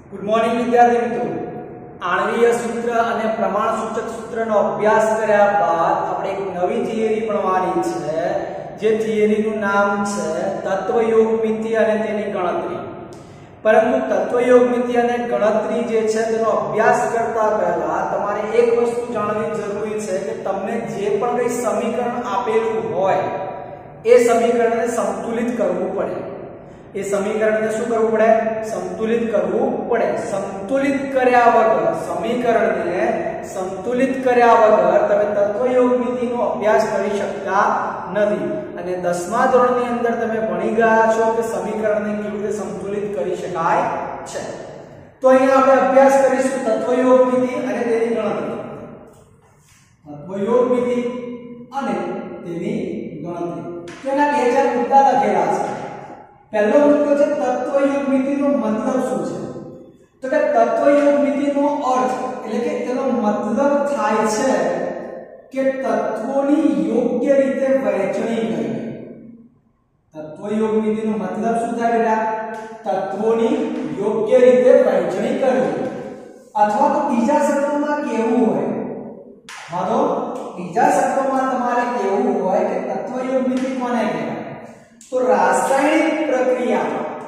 Good morning विद्यार्थी मित्रों। आणवीय सूत्र અને પ્રમાણસૂચક સૂત્રનો અભ્યાસ કર્યા બાદ આપણે એક નવી થિયરી ભણવાની છે, જે થિયરીનું નામ છે તત્વયોગમિતિ અને તેની ગણતરી। પરંતુ તત્વયોગમિતિ અને ગણતરી જે છે તેનો અભ્યાસ કરતા પહેલા તમારે એક વસ્તુ જાણવી જરૂરી છે કે તમને જે પણ કોઈ સમીકરણ આપેલું હોય એ સમીકરણને સંતુલિત કરવું પડે। એ સમીકરણને શું કરવું પડે? સંતુલિત કરવું પડે। સંતુલિત કર્યા વગર સમીકરણને સંતુલિત કર્યા વગર તમે તત્વયોગમિતિનો અભ્યાસ કરી શકતા નથી। અને 10મા ધોરણની અંદર તમે ભણી ગયા છો કે સમીકરણને કેવી રીતે સંતુલિત કરી શકાય છે। તો અહીંયા આપણે અભ્યાસ કરીશું તત્વયોગમિતિ અને તેની ગણતરી। તત્વયોગમિતિ અને તેની ગણતરી તેના બે ચાર મુદ્દા લખેલા છે। पहलो मुद्दो है तत्वयोगमितिनो मतलब શું છે? તો કે તત્વયોગમિતિનો અર્થ એટલે કે તેનો મતલબ થાય છે કે તત્વોની યોગ્ય રીતે વહેંચણી કરવી। તત્વયોગમિતિનો મતલબ શું થાય બેટા? તત્વોની યોગ્ય રીતે વહેંચણી કરવી। અથવા તો બીજા શબ્દોમાં કહેવું હોય, માનો બીજા શબ્દોમાં તમારે કહેવું હોય કે તત્વયોગમિતિ કોને કહેવાય? तो रासायनिक प्रक्रिया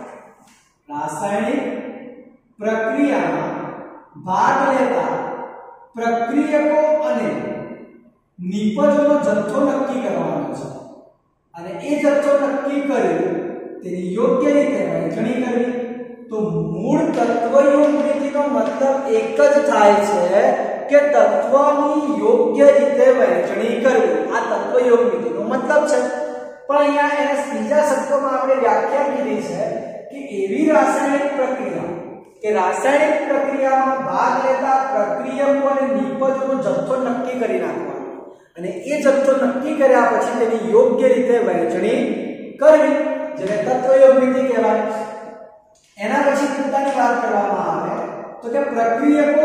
भाग लेता प्रक्रियको अने निपजोनो जत्थो नक्की करवानो छे अने ए जत्थो नक्की करी तेनी योग्य रीते वहेंचणी करवी। तो मूळ तत्वयोगमितिनो मतलब एक ज थाय छे के तत्वनी योग्य रीते वहेंचणी करवी। आ तत्वयोगमितिनो मतलब छे। पण અહીંયા એને બીજા શબ્દોમાં આપણે વ્યાખ્યા કીધી છે કે એવી રાસાયણિક પ્રક્રિયા કે રાસાયણિક પ્રક્રિયામાં ભાગ લેતા પ્રક્રિયકો અને નિપજોનો જથ્થો નક્કી કરી નાખવાનો અને એ જથ્થો નક્કી કર્યા પછી તેની યોગ્ય રીતે વહેંચણી કરવી, જેને તત્વયોગમિતિ કહેવાય। એના પછી મુદ્દાની વાત કરવામાં આવે તો કે પ્રક્રિયકો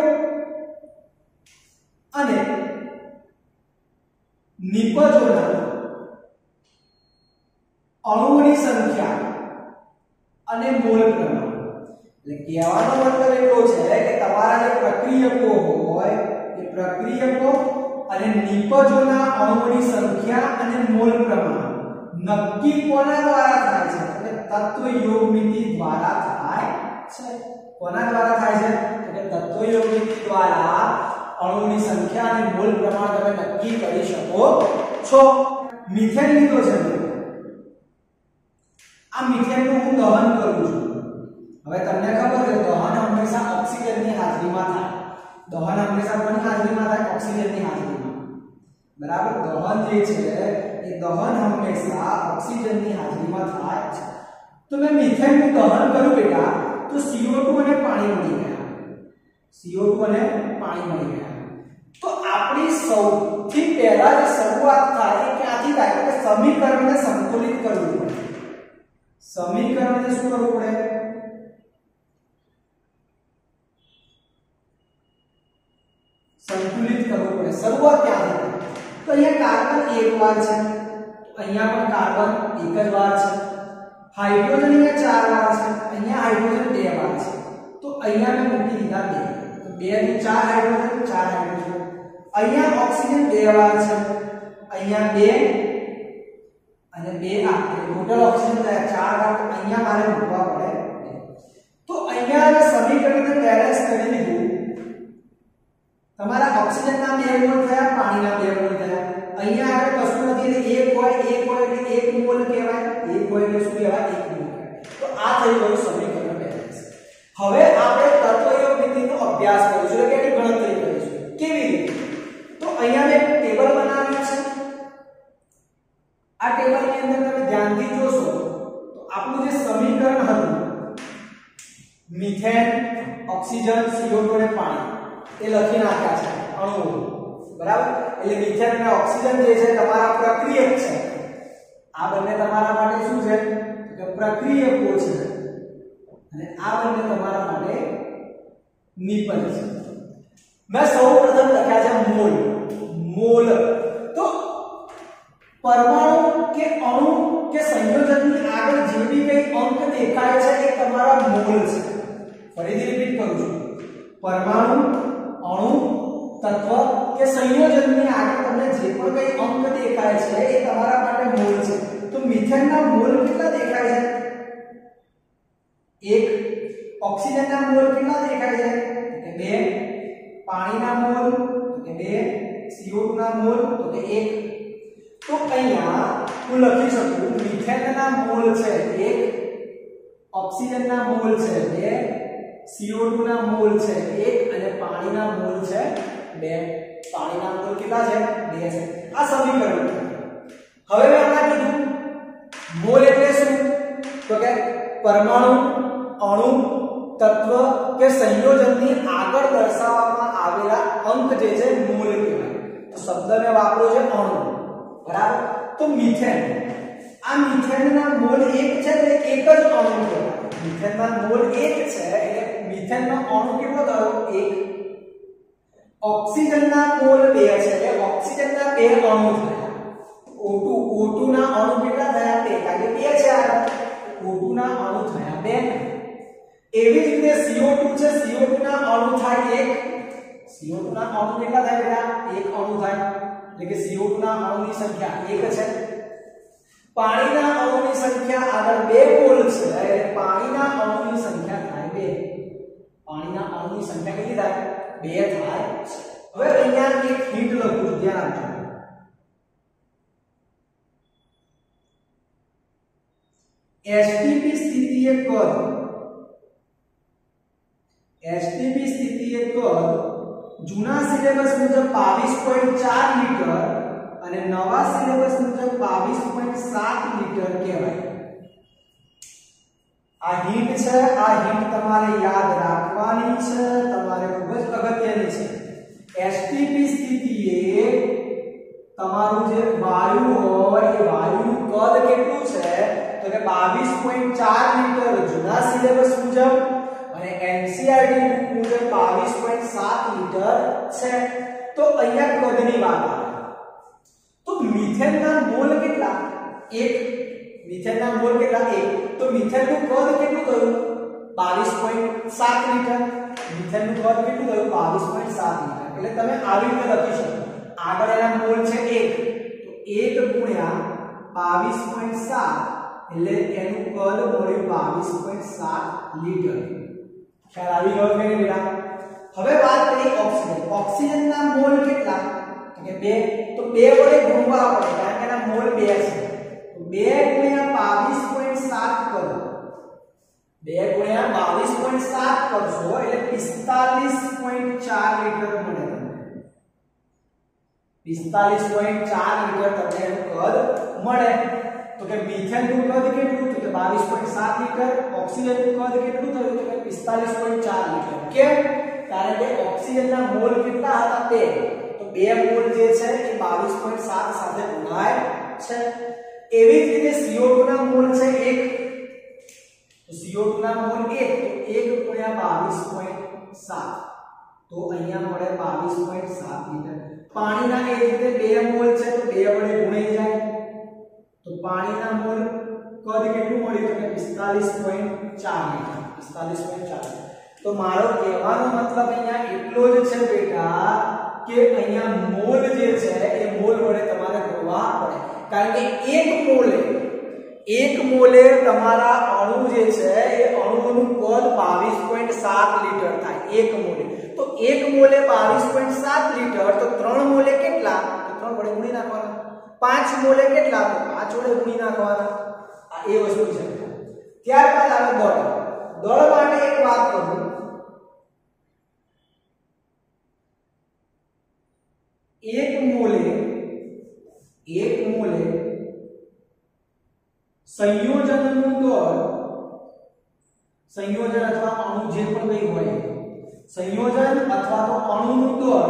અને નિપજોના अणुओनी संख्या अने मोल प्रमाण। એટલે કહેવાનો મતલબ એટલો છે કે તમારા જે પ્રક્રિયકો હોય એ પ્રક્રિયકો અને નિપજોના અણુઓની સંખ્યા અને મોલ પ્રમાણ નક્કી કોના દ્વારા થાય છે? એટલે તત્વયોગમિતિ દ્વારા થાય છે। કોના દ્વારા થાય છે? એટલે તત્વયોગમિતિ દ્વારા અણુઓની સંખ્યા અને મોલ પ્રમાણ તમે નક્કી કરી શકો છો। મિથેન લીધો છે, आ मीथेन નું હું દહન કરું છું। હવે તમને ખબર છે દહન હંમેશા ઓક્સિજનની હાજરીમાં થાય। દહન હંમેશા કોની હાજરીમાં થાય? ઓક્સિજનની હાજરીમાં। બરાબર? દહન જે છે એ દહન હંમેશા ઓક્સિજનની હાજરીમાં થાય છે। તો મેં મીથેન નું દહન કર્યું બેટા, તો CO2 અને પાણી મળી ગયા। CO2 અને પાણી મળી ગયા। તો આપણી સૌથી પહેલા જે શરૂઆત થાય એ ક્યાંથી થાય? કે સમીકરણને સંતુલિત કરવું પડે। समीकरण ने શું કરવું પડે? સંતુલિત કરવું પડે। શરૂઆત ક્યાંથી? તો અહીંયા કાર્બન એક વાર છે, અહીંયા પણ કાર્બન એક જ વાર છે। હાઇડ્રોજન અહીંયા ચાર વાર છે, અહીંયા હાઇડ્રોજન બે વાર છે। તો અહીંયા મેં મૂકી દીધા બે, તો બે થી ચાર હાઇડ્રોજન, ચાર હાઇડ્રોજન। અહીંયા ઓક્સિજન બે વાર છે, અહીંયા બે અને બે આ ટોટલ ઓક્સિજન થાય ચાર વાર। તો અહીંયા મારે મૂકવા પડે। તો અહીંયા જે સમીકરણને બેલેન્સ કરી દીધું, તમારા ઓક્સિજનના બે મોલ થયા, પાણીના બે મોલ થયા। અહીંયા આગળ કશું નથી એટલે એક હોય એટલે એક મોલ કહેવાય, એક હોય એટલે શું કહેવાય? એક મોલ કહેવાય। તો આ થઈ ગયું સમીકરણ બેલેન્સ। હવે આપણે તત્વયોગમિતિનો અભ્યાસ કરીશું એટલે કે એની ગણતરી કરીશું। કેવી રીતે? તો અહીંયા મેં એક ટેબલ બનાવ્યું છે। आ टेबल ની અંદર તમે ધ્યાનથી જોશો તો આપણું જે સમીકરણ હતું મીથેન, ઓક્સિજન, CO2 અને પાણી એ લખી નાખ્યા છે અણુઓ। બરાબર? એટલે મીથેન અને ઓક્સિજન જે છે તમારા પ્રક્રિયક છે। આ બંને તમારા માટે શું છે? કે પ્રક્રિયકો છે અને આ બંને તમારા માટે નિપજ છે। મેં સૌપ્રથમ લખ્યા છે મોલ। મોલ તો परमाणु के अणु के संयोजन की आगे जे भी कई अंक देखाय छे ए तमारा मोल छे। ફરીથી રિપીટ કરું છું, પરમાણુ, અણુ, તત્વ કે સંયોજનની આગળ તમને જે પણ કઈ અંક દેખાય છે એ તમારા માટે મોલ છે. તો મિથેનના મોલ કેટલા દેખાય છે? 1. ઓક્સિજનના મોલ કેટલા દેખાય છે? કે 2. પાણીના મોલ તો કે 2. CO2 ના મોલ તો કે 1. તો અહીંયા હું લખી શકું મિથેનના મોલ છે 1, ઓક્સિજનના મોલ છે 2, CO2 ના મોલ છે 1 અને પાણીના મોલ છે 2. પાણીના મોલ કેટલા છે? 2 છે. આ સમીકરણ છે. હવે મેં હમણાં કીધું મોલ એટલે શું? તો કે પરમાણુ, અણુ, તત્વ કે સંયોજનની આગળ દર્શાવવામાં આવેલા અંક જે છે મોલ કહેવાય. તો શબ્દ મેં વાપર્યો છે અણુ, બરાબર? તો મિથેન, આ મિથેનના મોલ 1 છે એટલે એક જ અણુ કહેવાય. મિથેનના મોલ 1 છે એટલે મિથેનનો અણુ કેટલો થયો? 1. ઓક્સિજનના મોલ 2 છે એટલે ઓક્સિજનના 2 અણુ થયા. O2 ના અણુ કેટલા થયા? 2, કારણ કે 2 છે આ. O2 ના અણુ થયા 2. એવી જ રીતે CO2 છે, CO2 ના અણુ થાય 1. CO2 ના અણુ કેટલા થાય બેટા? 1 અણુ થાય. એટલે કે CO2 ના અણુની સંખ્યા 1 છે. પાણીના અણુની સંખ્યા આગળ 2 મોલ છે એટલે પાણીના અણુની સંખ્યા થાય 2. પાણીના અણુની સંખ્યા કેટલી થાય? 2 થાય. હવે અહીંયા એક હિન્ટ લખું છું, ધ્યાન આપજો. એસટીપી સ્થિતિએ કદ, એસટીપી સ્થિતિએ કદ જૂના સિલેબસ મુજબ 22.4 મીટર અને નવા સિલેબસ મુજબ 22.7 મીટર કહેવાય. આ હિન્ટ છે, આ હિન્ટ તમારે યાદ રાખવાની છે, તમારે ખૂબ જ અગત્યની છે. એસટીપી સ્થિતિએ તમારું જે વાયુ હોય એ વાયુનું કદ કેટલું છે? તો કે 22.4 મીટર જૂના સિલેબસ મુજબ અને એનસીઈઆરટી બુક મુજબ 22.7 મીટર છે. તો અહીંયા કદની વાત આવે તો મિથેનના મોલ કેટલા? 1. મિથેનના મોલ કેટલા? 1. તો મિથેનનું કદ કેટલું થયું? 22.7 મીટર. મિથેનનું કદ કેટલું થયું? 22.7 મીટર. એટલે તમે આવી રીતે લખી શકો. આગળ એના મોલ છે 1 તો 1 ગુણ્યા 22.7 એટલે એનું કદ મળ્યું 22.7 લીટર. ખ્યાલ આવી ગયો કે બેટા? હવે વાત કરીએ ઓક્સિજન. ઓક્સિજનના મોલ કેટલા? તો કે 2. તો 2 વડે ગુણવા પડે કારણ કે એના મોલ 2 છે. તો 2 ગુણ્યા 22.7 કરો. 2 ગુણ્યા 22.7 કરશો એટલે 45.4 લીટર મળે તમને. 45.4 લીટર તમને એનું કદ મળે. તો કે મિથેનનું કદ કેટલું? તો કે 22.7 લીટર. ઓક્સિજનનું કદ કેટલું થયું? તો કે 45.4 લીટર. કેમ? કારણ કે ઓક્સિજનના મોલ કેટલા હતા? 2. તો 2 મોલ જે છે એ 22.7 સાથે ગુણાય છે. એવી જ રીતે CO2 ના મોલ છે 1. તો CO2 ના મોલ 1 તો 1 ગુણ્યા 22.7 તો અહીંયા મળે 22.7 લીટર. પાણીના એ રીતે 2 મોલ છે તો 2 વડે ગુણાઈ જાય. તો પાણીના મોલ કદ કેટલું મળ્યું? તો કે 45.4 લીટર. 45.4. તો મારો કહેવાનો મતલબ અહીંયા એટલો જ છે બેટા કે અહીંયા મોલ જે છે એ મોલ વડે તમારે ગણવા પડે. કારણ કે 1 મોલે તમારા અણુ જે છે એ અણુનું કદ 22.7 લીટર થાય. 1 મોલે. તો 1 મોલે 22.7 લીટર તો 3 મોલે કેટલા? તો 3 વડે ગુણી નાખવાના. 5 મોલે કેટલા? તો 5 વડે ગુણી નાખવાના. આ એ વસ્તુ છે. ત્યારબાદ આવે દળ. દળ માટે એક વાત કરું. એક મોલે સંયોજનનું દળ, સંયોજન અથવા અણુ જે પણ કંઈ હોય સંયોજન અથવા તો અણુનું દળ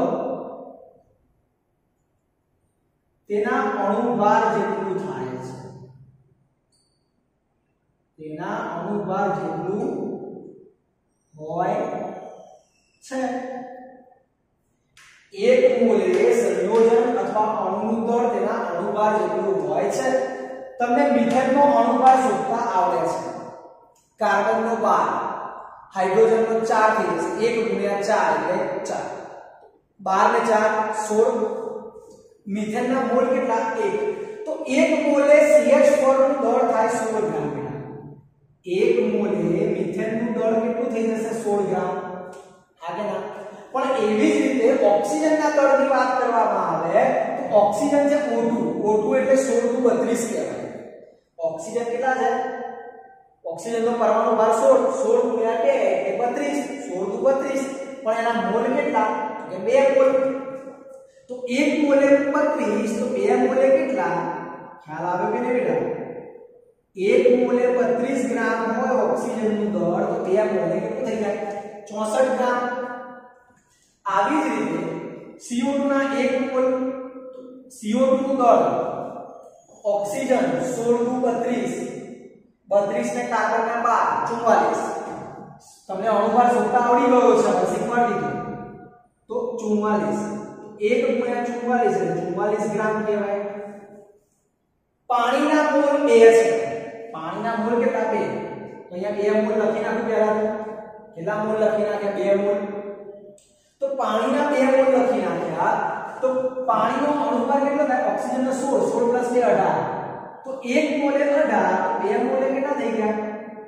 તેના અણુભાર જેટલું થાય છે. તેના અણુભાર જેટલું હોય છે. એક મોલે સંયોજન અથવા અણુનું દળ તેના અણુભાર જેટલું હોય છે. તમને મિથેનનો અણુભાર શોધતા આવડે છે. કાર્બનનો ભાર हाइड्रोजन नो 4 થઈ જશે 1 ગુણ્યા 4 એટલે 4 12 ને 4 16 મીથેન ના મોલ કેટલા 1 તો 1 મોલે CH4 નું દળ થાય 16 ગ્રામ બેટા 1 મોલે મીથેન નું દળ કેટલું થઈ જશે 16 ગ્રામ આગે ના પણ એવી જ રીતે ઓક્સિજન ના દળની વાત કરવામાં આવે તો ઓક્સિજન છે O2 એટલે 16 નું 32 કહેવાય ઓક્સિજન કેટલા છે ઓક્સિજન નો પરમાણુ ભાર 16 ગુણ્યા 2 એટલે 32 16 નું 32 પણ એના મોલ કેટલા કે 2 મોલ तो 1 मोले 32 तो 2 मोले કેટલા ખ્યાલ આવે કે નહીં બેટા 1 મોલે 32 ગ્રામ હોય ઓક્સિજન નું દળ તો 2 મોલે કેટલું થઈ જાય 64 ગ્રામ આવી જ રીતે CO2 ના 1 મોલ CO2 નું દળ ઓક્સિજન 16 નું 32 32 ને કાકરના 12 44 તમને અણુભાર શોધતા આવડી ગયો છે શીખવાડી દીધું તો 44 1 ગુણ્યા 44 એટલે 44 ગ્રામ કહેવાય પાણીના મોલ 2 છે પાણીના મોલ કેટલા 2 તો અહીંયા 2 મોલ લખી નાખું પહેલા તો કેટલા મોલ લખી નાખ્યા 2 મોલ તો પાણીના 2 મોલ લખી નાખ્યા તો પાણીનો અણુભાર કેટલો થાય ઓક્સિજનનો 16 2 18 તો 1 મોલે 18 2 મોલે કેટલા થઈ ગયા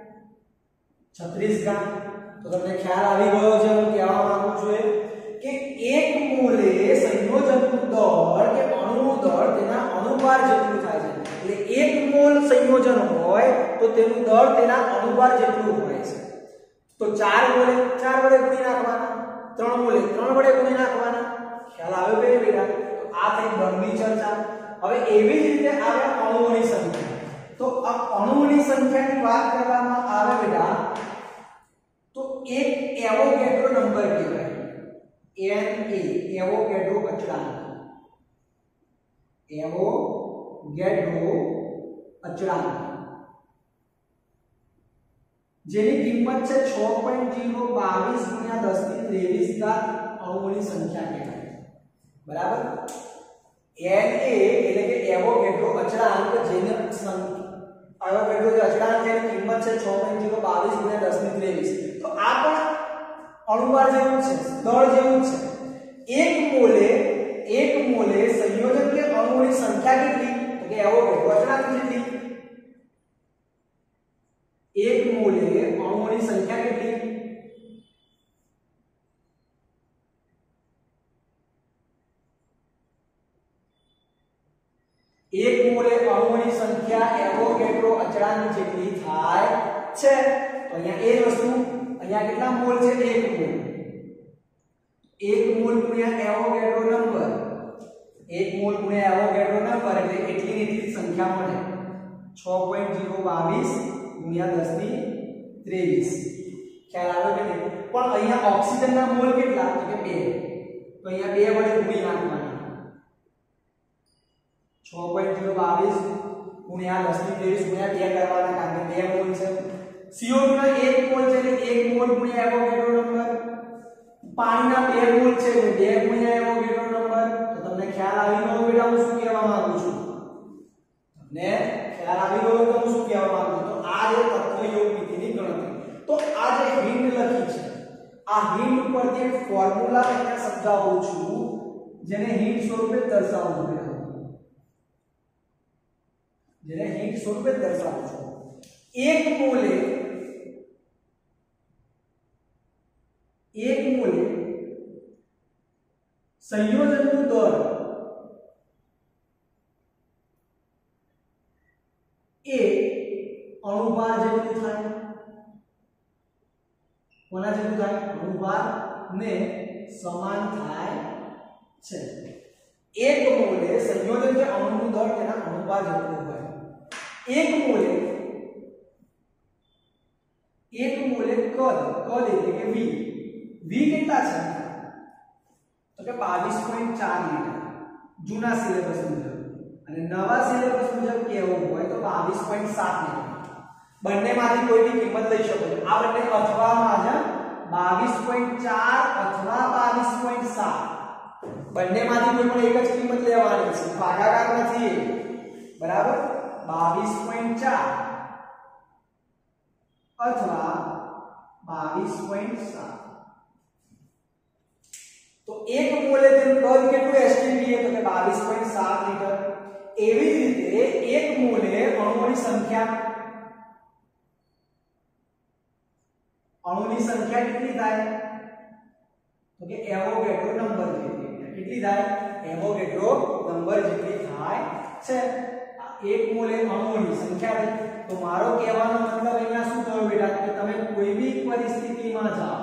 36 ગ્રામ તો તમને ખ્યાલ આવી ગયો છે હું કહેવા માંગુ છું કે 1 મોલે સંયોજનનું દળ કે અણુનું દળ તેના અણુભાર જેટલું થાય છે એટલે 1 મોલ સંયોજન હોય તો તેનું દળ તેના અણુભાર જેટલું હોય છે તો 4 મોલે 4 વડે ગુણી નાખવાના 3 મોલે 3 વડે ગુણી નાખવાના ખ્યાલ આવ્યો કે બેટા તો આ થઈ દળની ચર્ચા હવે એવી જ રીતે આવે અણુઓની સંખ્યા તો આ અણુઓની સંખ્યાની વાત કરવામાં આવે બેટા તો એક એવોગેડ્રો નંબર કહેવાય Na એવોગેડ્રો અચળાંક જેની કિંમત છે 6.022 ગુણ્યા 1023 ઘાત અણુઓની સંખ્યા કહેવાય બરાબર Na એટલે કે એવોગેડ્રો અચળાંક જેને એવોગેડ્રો અચળાંક જેની કિંમત છે 6.022 ગુણ્યા 1023 તો આ પણ અણુભાર જેવું છે દળ જેવું છે 1 મોલે સંયોજન કે અણુઓની સંખ્યા કેટલી તો કે એવોગેડ્રો અચળાંક કેટલી 1 મોલે અણુઓની સંખ્યા કેટલી 1 મોલે અણુઓની સંખ્યા એવોગેડ્રો અચળાંક જેટલી થાય છે તો અહીંયા એ જ વસ્તુ અહીંયા કેટલા મોલ છે 1 મોલ ગુણ્યા એવોગેડ્રો નંબર 1 મોલ ગુણ્યા એવોગેડ્રો નંબર એટલે એટલી એટલી સંખ્યા મળે 6.022 ગુણ્યા 1023 ખ્યાલ આવ્યો કે નહીં પણ અહીંયા ઓક્સિજનના મોલ કેટલા તો કે 2 તો અહીંયા 2 વડે ગુણી નાખવાના 6.022 ગુણ્યા 1023 ગુણ્યા 2 કરવાના કારણ કે 2 મોલ છે CO2 ના 1 મોલ છે એટલે 1 મોલ ગુણ્યા એવોગેડ્રો નંબર પાણીના 2 મોલ છે એટલે 2 ગુણ્યા એવોગેડ્રો નંબર તો તમને ખ્યાલ આવી ગયો બેટા હું શું કહેવા માંગુ છું તમને ખ્યાલ આવી ગયો તો હું શું કહેવા માંગુ છું તો આ જે તત્વયોગ નીતિની ગણતરી તો આ જે હિન્ટ લખી છે આ હિન્ટ ઉપરથી એક ફોર્મ્યુલા અહીંયા સમજાવું છું જેને હિન્ટ સ્વરૂપે દર્શાવું છું एक मोले संयोजनનું દળ એ અણુભાર જેટલું થાય કોના જેટલું થાય અણુભાર ને સમાન થાય છે 1 મોલે સંયોજન કે અણુનું દળ તેના અણુભાર જેટલું હોય 1 મોલે કદ એટલે કે v કેટલા છે તો કે 22.4 લીટર જૂના સિલેબસ મુજબ અને નવા સિલેબસ મુજબ કેવું હોય તો 22.7 લીટર બંનેમાંથી કોઈ બી કિંમત લઈ શકો છો આ બંને અથવામાં છે 22.4 અથવા 22.7 બંનેમાંથી કોઈ પણ એક જ કિંમત લેવાની છે ભાગાકાર નથી બરાબર 22.4 અથવા 22.7। તો 1 મોલે તેનું કદ કેટલું એસ્ટીમેટ તો કે 22.7 મીટર। એવી જ રીતે 1 મોલે અણુઓની સંખ્યા કેટલી થાય તો કે એવોગેડ્રો નંબર જેટલી। કેટલી થાય એવોગેડ્રો નંબર જેટલી થાય છે। 1 મોલે અણુઓની સંખ્યા છે। તો મારો કહેવાનો મતલબ અહીંયા શું થયો બેટા કે તમે કોઈ બી પરિસ્થિતિમાં જાઓ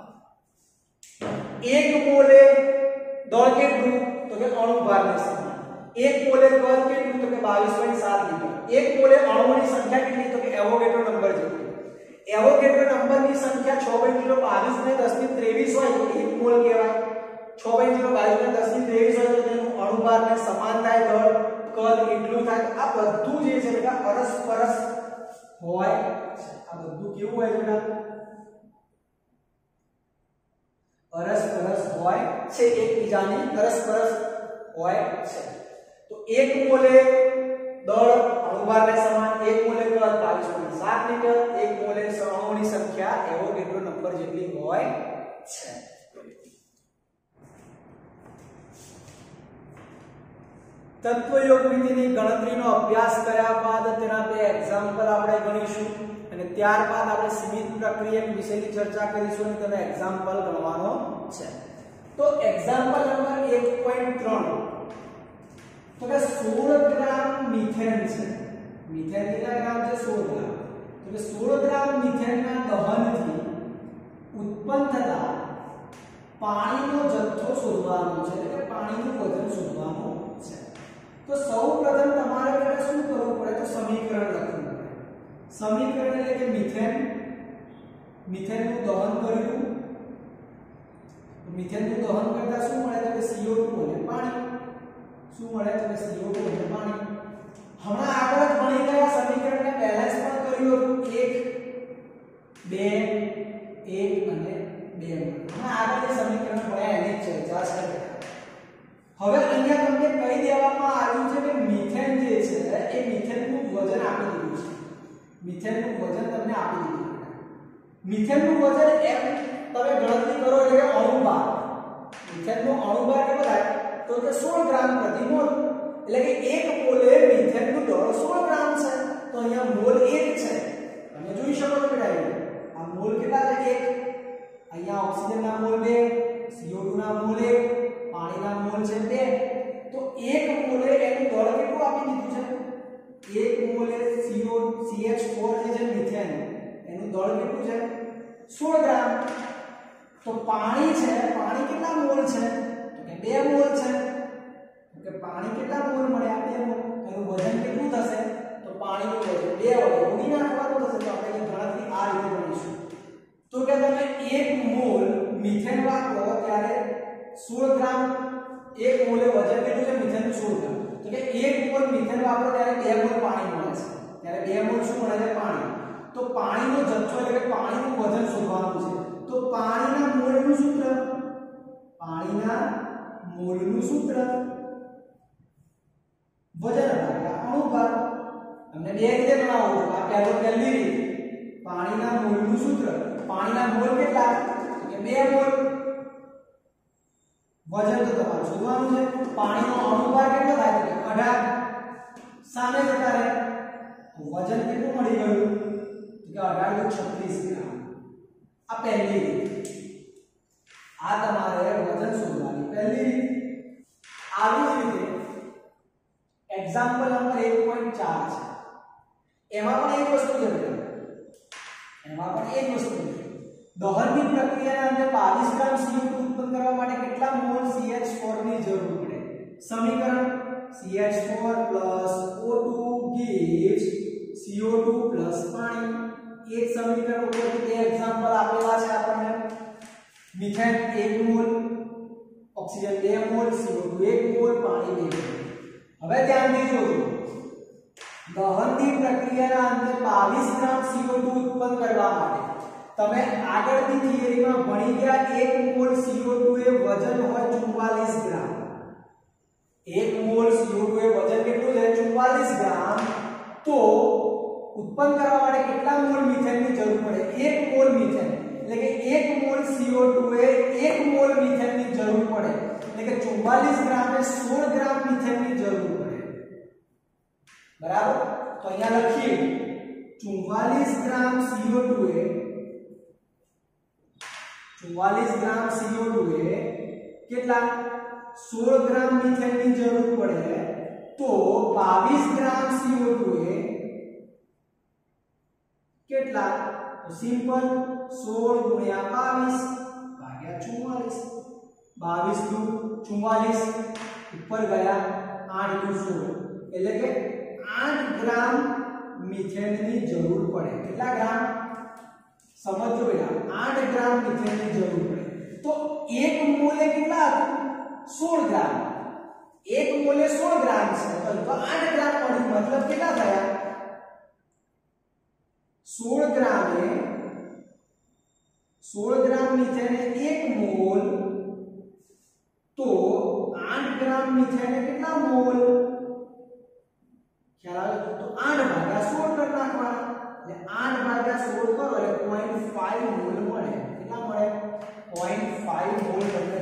1 મોલે દળ કેટલું તો કે અણુ ભારને સમાન। 1 મોલે કદ કેટલું તો કે 22.7 મીટર। 1 મોલે અણુઓની સંખ્યા કેટલી તો કે એવોગેડ્રો નંબર જેટલી। એવોગેડ્રો નંબરની સંખ્યા 6.022 ને 1023 હોય તો 1 મોલ કહેવાય। 6.022 ને 1023 હોય તો તેનું અણુભારને સમાન થાય દળ કદ એટલું થાય। આ બધું જે છે બેટા પરસ્પરસ હોય છે। આ બધું કેવું હોય છે બેટા પરસ્પરસ હોય છે, એકબીજાની પરસ્પરસ હોય છે। તો 1 મોલે દળ અણુભારને સમાન, 1 મોલે કદ 22.7 મીટર, 1 મોલે અણુઓની સંખ્યા એવોગેડ્રો નંબર જેટલી હોય છે। તત્વયોગમિતિની ગણતરીનો અભ્યાસ કર્યા બાદ તેના બે એક્ઝામ્પલ આપણે ગણીશું અને ત્યારબાદ આપણે સીમિત પ્રક્રિયા વિશેની ચર્ચા કરીશું અને તેનો એક્ઝામ્પલ ગણવાનો છે। તો એક્ઝામ્પલ નંબર 1.3 તો કે 16 ગ્રામ મિથેન છે। મિથેન કેટલા ગ્રામ છે 16 ગ્રામ। તો કે 16 ગ્રામ મિથેનના દહનથી ઉત્પન્ન થતા પાણીનો જથ્થો શોધવાનો છે, એટલે કે પાણીનું વજન શોધવાનું છે। તો સૌપ્રથમ તમારે પહેલા શું કરવું પડે તો સમીકરણ લખવું પડે। સમીકરણ એટલે કે મિથેનનું દહન કર્યું, મિથેનનું દહન કરતા શું મળે તો કે CO2 અને પાણી। શું મળે તો કે CO2 અને પાણી। હમણાં આગળ જ ભણી ગયા સમીકરણને બેલેન્સ પણ કર્યું હતું 1 2 1 અને 2 હમણાં આગળ જે સમીકરણ ભણ્યા એની ચર્ચા છે। હવે અહીંયા તમને કહી દેવામાં આવ્યું છે કે મિથેન જે છે એ મિથેનનું વજન આપી દીધું છે। મિથેનનું વજન તમને આપી દીધું છે। મિથેનનું વજન એમ તમે ગણતરી કરો એટલે કે અણુભાર, મિથેનનો અણુભાર કેટલો થાય તો કે 16 ગ્રામ પ્રતિ મોલ, એટલે કે 1 મોલે મિથેનનું દળ 16 ગ્રામ છે। તો અહીંયા મોલ 1 છે, તમે જોઈ શકો છો બેટા આ મોલ કેટલા છે 1, અહીંયા ઓક્સિજનના મોલ 2, CO2 ના મોલ 1, પાણીના મોલ છે 2। તો 1 મોલે એનું દળ કેટલું આપી દીધું છે 1 મોલે CH4 જે છે મિથેન એનું દળ કેટલું છે 16 ગ્રામ। તો પાણી છે, પાણી કેટલા મોલ છે તો કે 2 મોલ છે। તો કે પાણી કેટલા મોલ મળ્યા 2 મોલ। એનું વજન કેટલું થશે તો પાણીનું વજન 2 વડે ગુણી નાખવાનું થશે। તો આપણે ગણતરી આ રીતે કરીશું। તો કે તમે 1 મોલ મિથેન વાપરો ત્યારે 16 ગ્રામ 1 મોલે વજન કેટલું છે મિથેનનું 16 ગ્રામ। તો કે 1 મોલ મિથેન વાપરો ત્યારે 2 મોલ પાણી મળે છે, ત્યારે 2 મોલ શું મળે છે પાણી। તો પાણીનો જથ્થો એટલે કે પાણીનું વજન શોધવાનું છે। તો પાણીના મોલનું સૂત્ર, પાણીના મોલનું સૂત્ર વજન ભાગ્યા અણુભાર। તમને બે રીતે બનાવો છો। આ પહેલી રીત પાણીના મોલનું સૂત્ર, પાણીના મોલ કેટલા તો કે 2 મોલ, વજન તો તમારે શોધવાનું છે। પાણીનો અણુભાર કેટલો થાય તો કે 18, સામે જતા રહે તો વજન કેટલું મળી ગયું તો કે 1836 ગ્રામ। આ પહેલી રીત, આ તમારે વજન શોધવાની પહેલી રીત। આવી જ રીતે એક્ઝામ્પલ નંબર 1.4 છે। એમાં પણ એક વસ્તુ છે બેટા, એમાં પણ એક વસ્તુ છે દહનની પ્રક્રિયાના અંતે 22 ગ્રામ CO2 ઉત્પન્ન કરવા માટે કેટલા મોલ CH4 ની જરૂર પડે। સમીકરણ CH4 O2 gives CO2 પાણી। એક સમીકરણ ઉપરથી બે એક્ઝામ્પલ આપેલા છે આપણને। Methane 1 mole, oxygen 2 mole, CO2 1 mole, પાણી 2 મોલ। હવે ધ્યાનથી જોજો, દહનની પ્રક્રિયાના અંતે 22 ગ્રામ CO2 ઉત્પન્ન કરવા માટે તમે આગળની થિયરીમાં ભણી ગયા 1 મોલ CO2 એ વજન હોય 44 ગ્રામ। 1 મોલ CO2 એ વજન કેટલું છે 44 ગ્રામ। તો ઉત્પન્ન કરવા માટે કેટલા મોલ મિથેનની જરૂર પડે 1 મોલ મિથેન, એટલે કે 1 મોલ CO2 એ 1 મોલ મિથેનની જરૂર પડે, એટલે કે 44 ગ્રામ એ 16 ગ્રામ મિથેનની જરૂર પડે, બરાબર. તો અહીંયા લખીએ 44 ગ્રામ CO2 એ 44 ગ્રામ CO2 એ કેટલા 16 ગ્રામ મિથેનની જરૂર પડે, તો 22 ગ્રામ CO2 એ કેટલા, તો સિમ્પલ 16 ગુણ્યા 22 ભાગ્યા 44, 22 દુ 44 ઉપર ગયા 8 દુ 16, એટલે કે 8 ગ્રામ મિથેનની જરૂર પડે. કેટલા ગ્રામ સમજો બેટા, 8 ગ્રામ મિથેનની જરૂર પડે. તો 1 મોલે કેટલા હતું 16 ગ્રામ, 1 મોલે 16 ગ્રામ છે, તો 8 ગ્રામ મળ્યું, મતલબ કેટલા થયા 16 ગ્રામે 16 ગ્રામ મિથેન 1 મોલ, તો 8 ગ્રામ મિથેન કેટલા મોલ, ખ્યાલ આવે તો 8 ભાગ્યા 16 કરી નાખવાના, એટલે 8 ભાગ્યા 16 કરો એટલે 0.5 મોલ મળે. કેટલા મળે 0.5 મોલ તમને